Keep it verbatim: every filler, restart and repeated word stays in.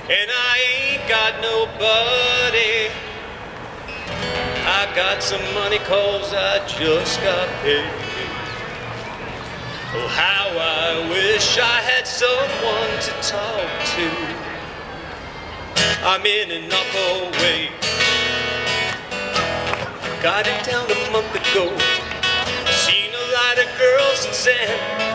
and I ain't got nobody. I got some money 'cause I just got paid. Oh, how I wish I had someone to talk to. I'm in an awful way. Got it down a month ago. Seen a lot of girls since then.